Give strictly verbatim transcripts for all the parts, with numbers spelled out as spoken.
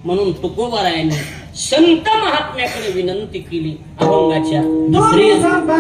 म्हणून तुकोबारायांनी संत महात्म्याकडे विनंती केली. अभंगाच्या दुसरी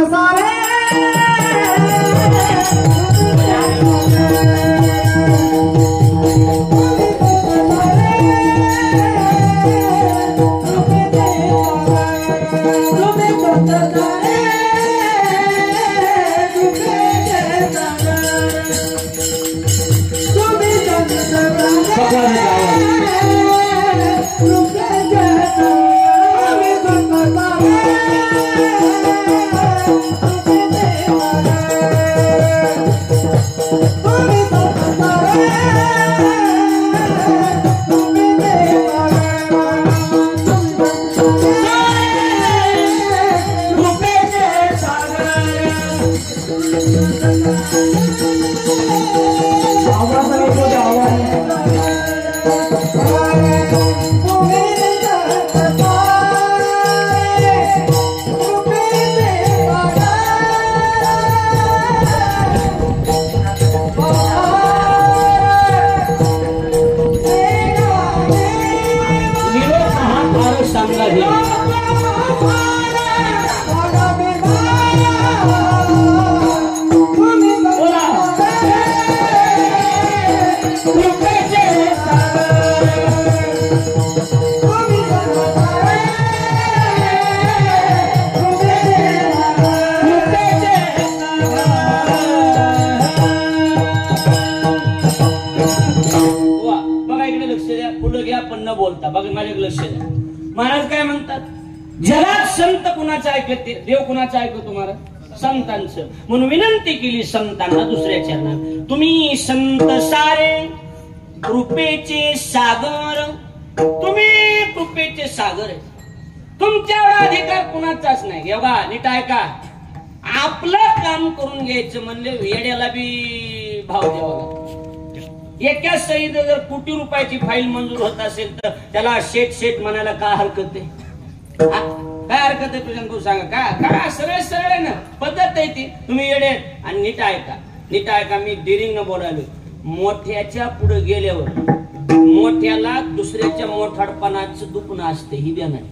महाराज काय म्हणतात, जगात संत कुणाचं ऐकते, देव कुणाचं ऐकतो तुम्हाला? संतांचं. म्हणून विनंती केली संतांना दुसऱ्या चरणात, तुम्ही संत सारे कृपेचे सागर, तुम्ही कृपेचे सागर आहे, तुमच्या अधिकार कुणाचाच नाही. बघा नीट ऐका, आपलं काम करून घ्यायचं म्हणले वेड्याला बी भाव द्यावा. एका सहीत जर कोटी रुपयाची फाईल मंजूर होत असेल तर त्याला शेठ शेठ म्हणायला काय हरकत आहे? काय हरकत आहे तुझ्या? तू सांगा का? काय सरळ सरळ आहे ना, पद्धत आहे ती. तुम्ही येडे. आणि नीट ऐका, नीट ऐका, मी डिरिंग न बोलायलो. मोठ्याच्या पुढे गेल्यावर मोठ्याला दुसऱ्याच्या मोठाडपणाचं दुखणं असते, ही ध्यानात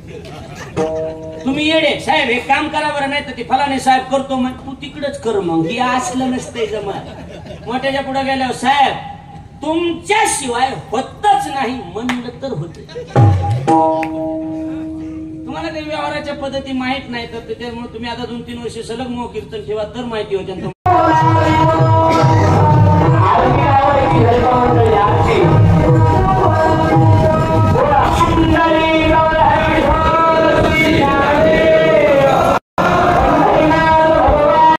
ठेवा. तुम्ही येडे साहेब हे काम करा बरं, नाही तर ते फलाने साहेब करतो मग तू तिकडच कर. मग हे असलं नसतंय जमा. मोठ्याच्या पुढे गेल्यावर साहेब तुमच्याशिवाय होतच नाही म्हणलं तर होत. तुम्हाला काही व्यवहाराच्या पद्धती माहित नाही तर त्याच्यामुळे तुम्ही आता दोन तीन वर्ष सलग मोह कीर्तन ठेवा तर माहिती होते.